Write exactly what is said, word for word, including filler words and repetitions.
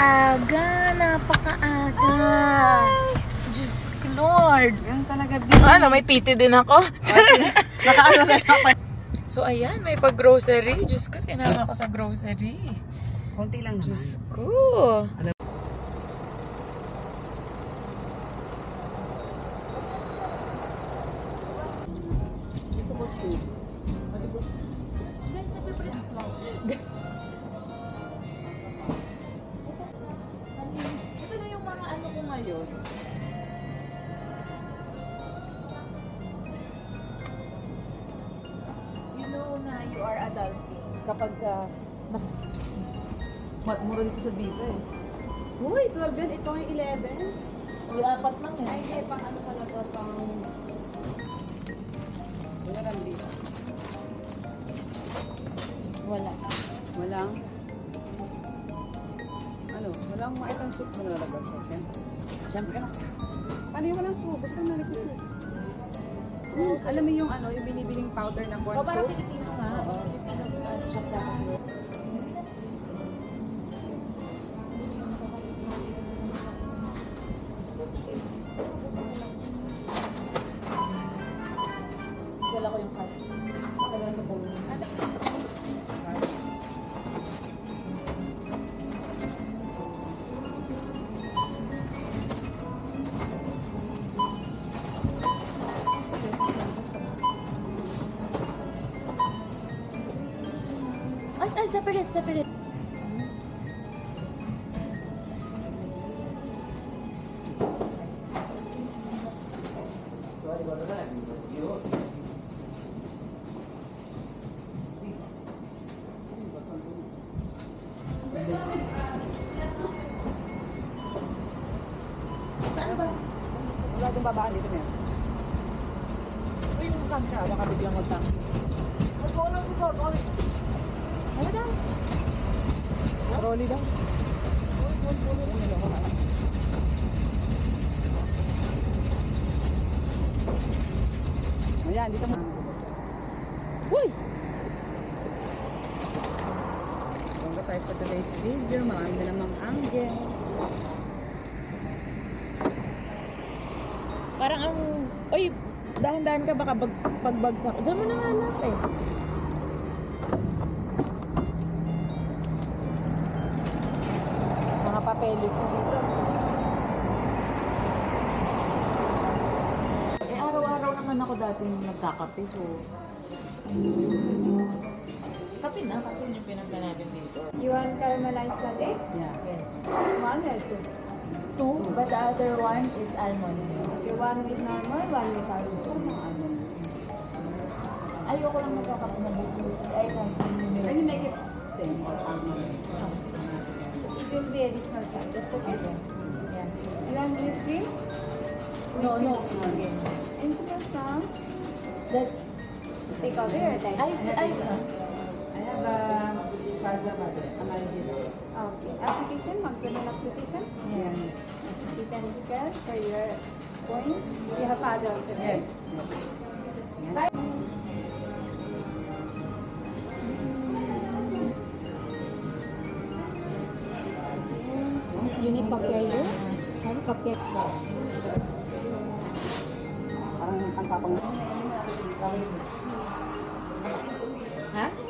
Aga, napakaaga. Diyos ko, Lord. Yan talaga. Ano, may piti din ako. Nakaano na ako. So, ayan, may pag-grocery. Diyos ko, sinama ko sa grocery. Konti lang naman. Diyos ko. Gusto mo soup? Guys, ito na yung mga ano ko ngayon. You know na you are adulting kapag uh, Mura dito sa Vita eh. Uy, twelve yan. Ito ay eleven. Uy, apat lang eh. Ay, hindi. Pang ano pala to? Pang... Wala lang dito. Wala. Walang... Ano? Walang maitang soup na nalagay siya. Siyempre. Siyempre. Paano yung walang soup? Gusto mo nalagay soup? Hmm, alam mo yung ano, yung binibiling powder ng corn O, parang soup? Pilipino nga. Oo. Pilipino uh, shop dapat yun. Dala ko yung card. Pakailan ko po. Ay, ay, separate, separate. Saan ba? Wala akong babaan dito na. Uy, mukhang ka. Baka biglang magtang. Ano daw? Rolly daw. Ayan, dito mo. Uy! Bongga tayo for today's video. Marami na namang angle. Parang ang... Uy! Dahan-dahan ka baka bag, pagbagsak. Diyan mo na nga lang eh. Mga papeles na dito. Eh, araw-araw naman ako dati nagkakape, so... Kape na kasi yung pinagka natin dito. You want caramelized latte? Yeah. One or two? Two, but the other one is almond. Okay, one with normal, one with almond. Ayoko lang nagkakape na buto. Ay, Can you make it same or almond? It will be additional charge. That's okay? Yeah. You want whipped cream? No, no. Okay. And some That's... take over or like? Ice, ice, huh? I have a Faza butter. Amalgid. Okay. Application, McDonald application. Yeah. You can scan for your points. You have adults, Yes. right? Bye. You need cupcake? Sorry, cupcake. Parang ang tapang. Huh?